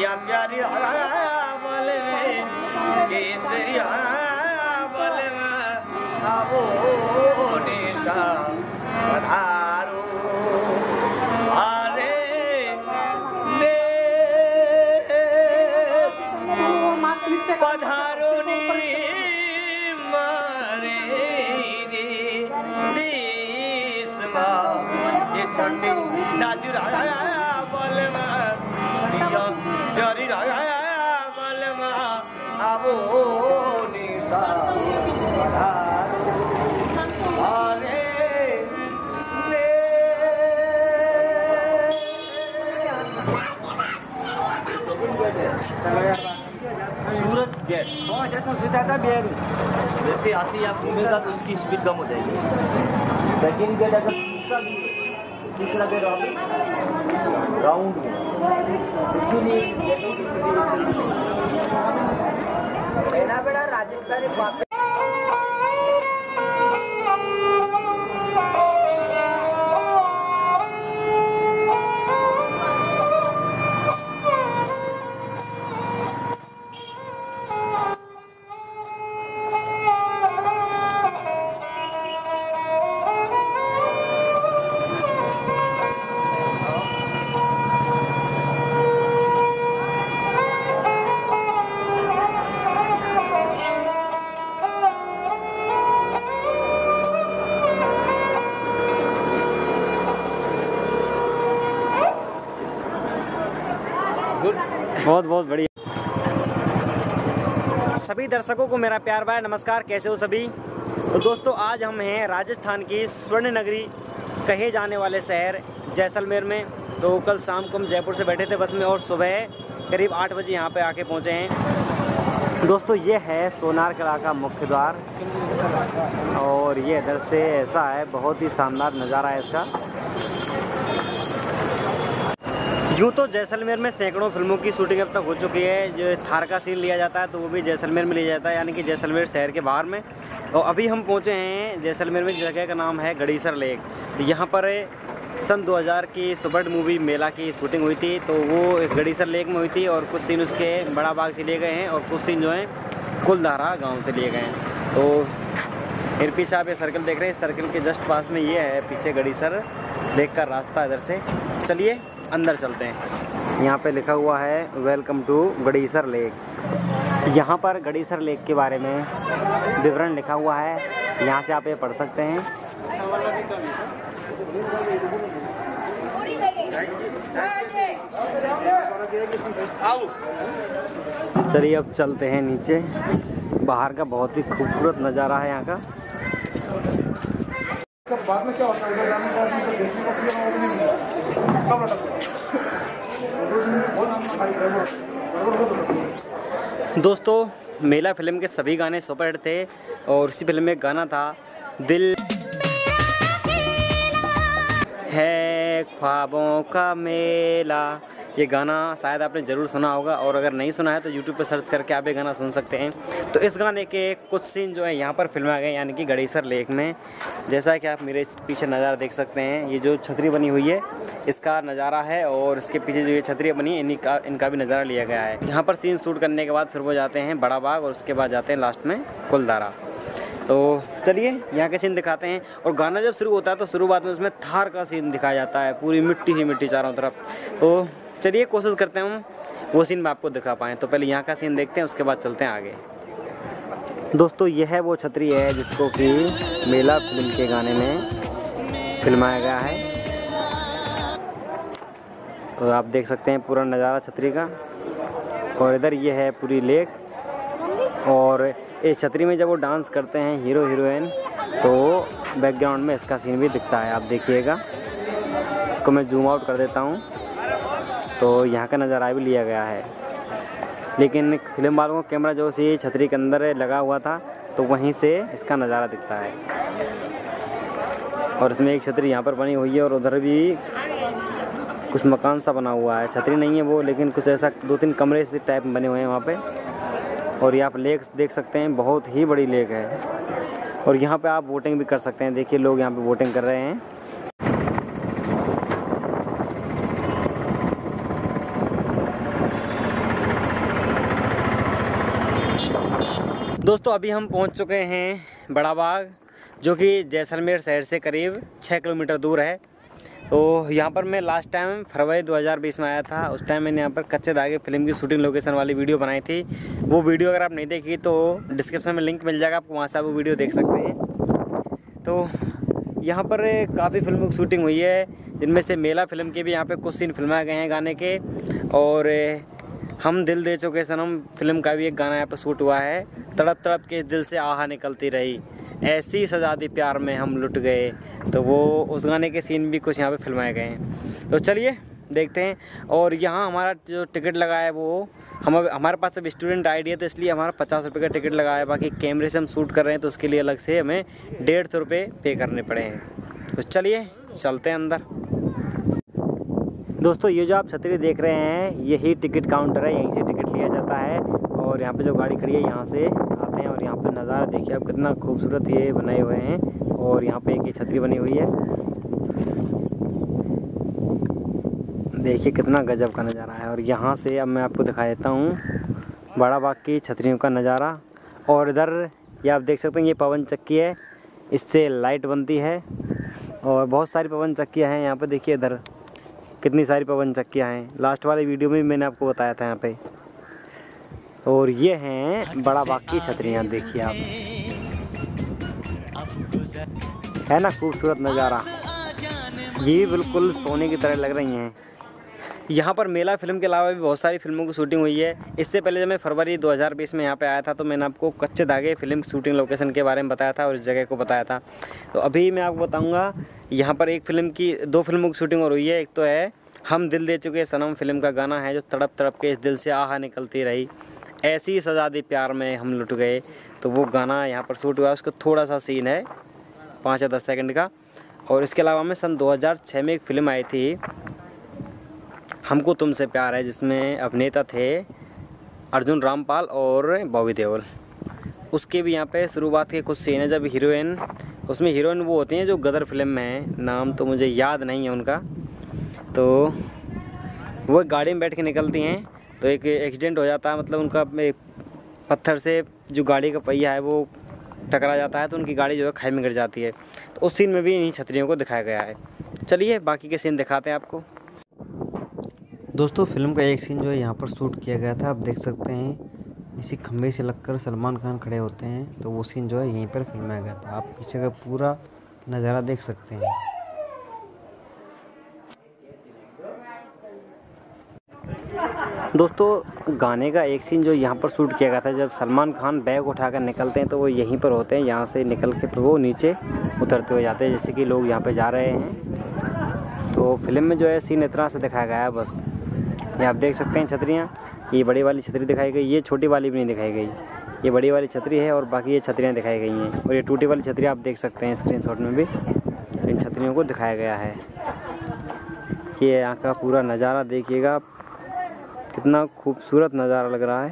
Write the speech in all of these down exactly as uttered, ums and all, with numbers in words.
या प्यारी बोल में केसरिया बोल में आवो निशा पधारो आरे ने पधारो नी मारे बीसवा ये छठी नाजू राया बोल प्यारी राया बोल आवो निशा सूरज गेट जैसे आती आप घूमेगा तो उसकी स्पीड कम हो जाएगी। सेकेंड गेट अगर तीसरा भी तीसरा गेट राउंड में इसीलिए बड़ा बड़ा राजस्थानी बहुत बहुत बढ़िया। सभी दर्शकों को मेरा प्यार भरा नमस्कार। कैसे हो सभी? तो दोस्तों आज हम हैं राजस्थान की स्वर्ण नगरी कहे जाने वाले शहर जैसलमेर में। तो कल शाम को हम जयपुर से बैठे थे बस में और सुबह करीब आठ बजे यहाँ पे आके पहुँचे हैं। दोस्तों ये है सोनार किला का मुख्य द्वार और ये इधर से ऐसा है, बहुत ही शानदार नज़ारा है इसका। यूँ तो जैसलमेर में सैकड़ों फिल्मों की शूटिंग अब तक हो चुकी है। जो थार का सीन लिया जाता है तो वो भी जैसलमेर में लिया जाता है, यानी कि जैसलमेर शहर के बाहर में। और अभी हम पहुँचे हैं जैसलमेर में, जगह का नाम है गड़ीसर लेक। यहाँ पर सन दो हज़ार की सुपर मूवी मेला की शूटिंग हुई थी, तो वो इस गड़ीसर लेक में हुई थी। और कुछ सीन उसके बड़ा बाग से लिए गए हैं और कुछ सीन जो हैं कुलधारा गाँव से लिए गए हैं। तो फिर पीछे आप ये सर्कल देख रहे हैं, सर्कल के जस्ट पास में ये है पीछे गड़ीसर लेक का रास्ता इधर से। चलिए अंदर चलते हैं। यहाँ पे लिखा हुआ है वेलकम टू गड़ीसर लेक। यहाँ पर गड़ीसर लेक के बारे में विवरण लिखा हुआ है, यहाँ से आप ये पढ़ सकते हैं। चलिए अब चलते हैं नीचे। बाहर का बहुत ही खूबसूरत नज़ारा है यहाँ का। बाद में क्या होता है? दोस्तों मेला फिल्म के सभी गाने सुपरहिट थे और इसी फिल्म में एक गाना था दिल है ख्वाबों का मेला। ये गाना शायद आपने ज़रूर सुना होगा और अगर नहीं सुना है तो यूट्यूब पर सर्च करके आप ये गाना सुन सकते हैं। तो इस गाने के कुछ सीन जो है यहाँ पर फिल्माए गए, यानी कि गड़ीसर लेक में। जैसा कि आप मेरे पीछे नज़ारा देख सकते हैं, ये जो छतरी बनी हुई है इसका नज़ारा है और इसके पीछे जो ये छतरी बनी है इन्हीं का इनका भी नज़ारा लिया गया है। यहाँ पर सीन शूट करने के बाद फिर वो जाते हैं बड़ा बाग और उसके बाद जाते हैं लास्ट में कुलधारा। तो चलिए यहाँ के सीन दिखाते हैं। और गाना जब शुरू होता है तो शुरुआत में उसमें थार का सीन दिखाया जाता है, पूरी मिट्टी ही मिट्टी चारों तरफ। तो चलिए कोशिश करते हैं हम वो सीन में आपको दिखा पाएँ। तो पहले यहाँ का सीन देखते हैं, उसके बाद चलते हैं आगे। दोस्तों यह है वो छतरी है जिसको कि मेला फिल्म के गाने में फिल्माया गया है। तो आप देख सकते हैं पूरा नज़ारा छतरी का। और इधर ये है पूरी लेक और इस छतरी में जब वो डांस करते हैं हीरो हीरोइन तो बैकग्राउंड में इसका सीन भी दिखता है, आप देखिएगा। इसको मैं जूम आउट कर देता हूँ तो यहाँ का नज़ारा भी लिया गया है। लेकिन फिल्म वालों का कैमरा जो सी छतरी के अंदर लगा हुआ था तो वहीं से इसका नज़ारा दिखता है। और इसमें एक छतरी यहाँ पर बनी हुई है और उधर भी कुछ मकान सा बना हुआ है। छतरी नहीं है वो, लेकिन कुछ ऐसा दो तीन कमरे से टाइप बने हुए हैं वहाँ पे। और ये आप लेक देख सकते हैं, बहुत ही बड़ी लेक है। और यहाँ पे आप बोटिंग भी कर सकते हैं। देखिए लोग यहाँ पे बोटिंग कर रहे हैं। दोस्तों अभी हम पहुंच चुके हैं बड़ा बाग, जो कि जैसलमेर शहर से करीब छः किलोमीटर दूर है। तो यहाँ पर मैं लास्ट टाइम फरवरी दो हज़ार बीस में आया था। उस टाइम मैंने यहाँ पर कच्चे धागे फिल्म की शूटिंग लोकेशन वाली वीडियो बनाई थी। वो वीडियो अगर आप नहीं देखी तो डिस्क्रिप्शन में लिंक मिल जाएगा, आपको वहाँ से आप वो वीडियो देख सकते हैं। तो यहाँ पर काफ़ी फिल्मों की शूटिंग हुई है, जिनमें से मेला फिल्म के भी यहाँ पे कुछ सीन फिल्माए गए हैं गाने के, और हम दिल दे चुके सनम फिल्म का भी एक गाना यहाँ पर शूट हुआ है। तड़प तड़प के दिल से आहा निकलती रही, ऐसी सजा दी प्यार में हम लुट गए। तो वो उस गाने के सीन भी कुछ यहाँ पे फिल्माए गए हैं। तो चलिए देखते हैं। और यहाँ हमारा जो टिकट लगा है वो हम हमारे पास अब स्टूडेंट आई डी है, तो इसलिए हमारा पचास रुपये का टिकट लगा है। बाकी कैमरे से हम शूट कर रहे हैं तो उसके लिए अलग से हमें डेढ़ सौ रुपये पे करने पड़े हैं। तो चलिए चलते हैं अंदर। दोस्तों ये जो आप छतरी देख रहे हैं यही टिकट काउंटर है, यहीं से टिकट लिया जाता है। और यहाँ पे जो गाड़ी खड़ी है यहाँ से आते हैं। और यहाँ पे नज़ारा देखिए आप, कितना खूबसूरत ये बनाए हुए हैं। और यहाँ पे एक ये छतरी बनी हुई है, देखिए कितना गजब का नज़ारा है। और यहाँ से अब मैं आपको दिखा देता हूँ बड़ा बाग की छतरियों का नज़ारा। और इधर ये आप देख सकते हैं, ये पवन चक्की है, इससे लाइट बनती है। और बहुत सारी पवन चक्कियाँ हैं यहाँ पे, देखिए इधर कितनी सारी पवन चक्कियाँ हैं। लास्ट वाले वीडियो में मैंने आपको बताया था यहाँ पे। और ये हैं बड़ा बाग की छतरियाँ, देखिए आप, है ना खूबसूरत नज़ारा। ये भी बिल्कुल सोने की तरह लग रही हैं। यहाँ पर मेला फिल्म के अलावा भी बहुत सारी फिल्मों की शूटिंग हुई है। इससे पहले जब मैं फरवरी दो हज़ार बीस में यहाँ पे आया था तो मैंने आपको कच्चे धागे फिल्म शूटिंग लोकेशन के बारे में बताया था और इस जगह को बताया था। तो अभी मैं आपको बताऊँगा यहाँ पर एक फ़िल्म की, दो फिल्मों की शूटिंग हो रही है। एक तो है हम दिल दे चुके सनम फिल्म का गाना है, जो तड़प तड़प के इस दिल से आहा निकलती रही, ऐसी सजा दी प्यार में हम लुट गए। तो वो गाना यहाँ पर शूट हुआ है, उसका थोड़ा सा सीन है पाँच या दस सेकंड का। और इसके अलावा में सन दो हज़ार छह में एक फ़िल्म आई थी हमको तुमसे प्यार है, जिसमें अभिनेता थे अर्जुन रामपाल और बॉबी देओल। उसके भी यहाँ पे शुरुआत के कुछ सीन है, जब हीरोइन, उसमें हीरोइन वो होती हैं जो गदर फिल्म में है, नाम तो मुझे याद नहीं है उनका। तो वो गाड़ी में बैठ के निकलती हैं तो एक एक्सीडेंट हो जाता है, मतलब उनका पत्थर से जो गाड़ी का पहिया है वो टकरा जाता है, तो उनकी गाड़ी जो है खाई में गिर जाती है। तो उस सीन में भी इन्हीं छतरियों को दिखाया गया है। चलिए बाकी के सीन दिखाते हैं आपको। दोस्तों फिल्म का एक सीन जो है यहाँ पर शूट किया गया था, आप देख सकते हैं इसी खंभे से लगकर सलमान खान खड़े होते हैं, तो वो सीन जो है यहीं पर फिल्माया गया था। आप पीछे का पूरा नज़ारा देख सकते हैं। दोस्तों गाने का एक सीन जो यहाँ पर शूट किया गया था, जब सलमान खान बैग उठाकर निकलते हैं तो वो यहीं पर होते हैं, यहाँ से निकल के फिर वो नीचे उतरते हुए जाते हैं, जैसे कि लोग यहाँ पे जा रहे हैं। तो फिल्म में जो है सीन इतना से दिखाया गया है बस। ये आप देख सकते हैं छतरियाँ, ये बड़ी वाली छतरी दिखाई गई, ये छोटी वाली भी नहीं दिखाई गई, ये बड़ी वाली छतरी है। और बाकी ये छतरियाँ दिखाई गई हैं। और ये टूटी वाली छतरी आप देख सकते हैं स्क्रीनशॉट में भी, तो इन छतरियों को दिखाया गया है। ये यहाँ का पूरा नज़ारा देखिएगा, कितना खूबसूरत नज़ारा लग रहा है।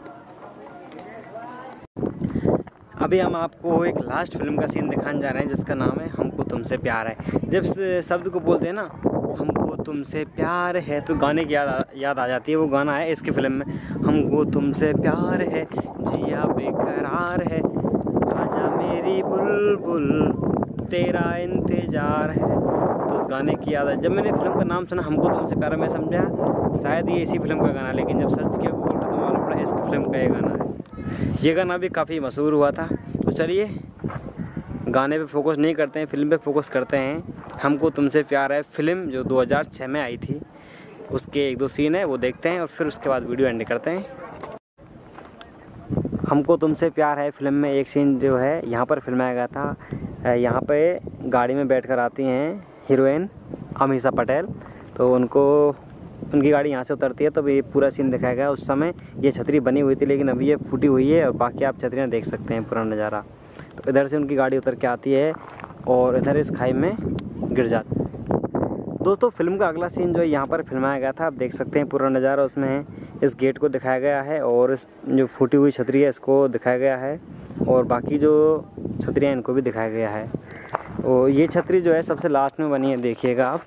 अभी हम आपको एक लास्ट फिल्म का सीन दिखाने जा रहे हैं, जिसका नाम है हमको तुमसे प्यार है। जब इस शब्द को बोलते हैं ना, हमको तुमसे प्यार है, तो गाने की याद आ, याद आ जाती है। वो गाना है इसकी फिल्म में, हमको तुमसे प्यार है, जिया बेकरार है, आजा मेरी बुलबुल तेरा इंतजार है। तो उस गाने की याद है। जब मैंने फिल्म का नाम सुना हमको तुमसे प्यार, मैं समझा शायद ये इसी फिल्म का गाना, लेकिन जब सर्च किया गूगल पर तो मालूम पड़ा इसकी फिल्म का ये गाना है। ये गाना भी काफ़ी मशहूर हुआ था। तो चलिए गाने पे फोकस नहीं करते हैं, फिल्म पे फोकस करते हैं। हमको तुमसे प्यार है फिल्म जो दो हज़ार छह में आई थी, उसके एक दो सीन है वो देखते हैं और फिर उसके बाद वीडियो एंड करते हैं। हमको तुमसे प्यार है फिल्म में एक सीन जो है यहाँ पर फिल्माया गया था। यहाँ पे गाड़ी में बैठकर आती हैं हीरोइन अमीषा पटेल, तो उनको उनकी गाड़ी यहाँ से उतरती है, तो ये पूरा सीन दिखाया गया। उस समय ये छतरी बनी हुई थी, लेकिन अभी ये फूटी हुई है और बाकी आप छतरियाँ देख सकते हैं पूरा नज़ारा। तो इधर से उनकी गाड़ी उतर के आती है और इधर इस खाई में गिर जाती है। दोस्तों फिल्म का अगला सीन जो है यहाँ पर फिल्माया गया था, आप देख सकते हैं पूरा नज़ारा उसमें इस गेट को दिखाया गया है और इस जो फूटी हुई छतरी है इसको दिखाया गया है, और बाकी जो छतरियाँ इनको भी दिखाया गया है। तो ये छतरी जो है सबसे लास्ट में बनी है, देखिएगा आप,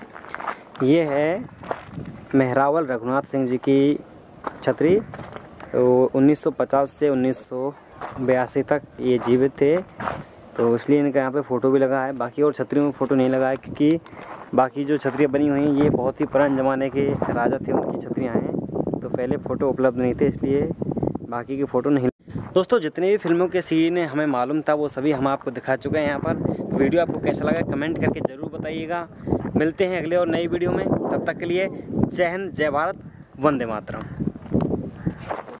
ये है मेहरावल रघुनाथ सिंह जी की छतरी। तो उन्नीस सौ पचास से उन्नीस सौ बयासी तक ये जीवित थे, तो इसलिए इनका यहाँ पे फ़ोटो भी लगा है। बाकी और छतरियों में फ़ोटो नहीं लगा है, क्योंकि बाकी जो छतरियाँ बनी हुई हैं ये बहुत ही पुराने ज़माने के राजा थे, उनकी छतरियाँ हैं, तो पहले फ़ोटो उपलब्ध नहीं थे, इसलिए बाकी की फ़ोटो नहीं। दोस्तों जितने भी फिल्मों के सीन हमें मालूम था वो सभी हम आपको दिखा चुके हैं यहाँ पर। वीडियो आपको कैसा लगा कमेंट करके ज़रूर बताइएगा। मिलते हैं अगले और नई वीडियो में, तब तक के लिए जय हिंद, जय भारत, वंदे मातरम।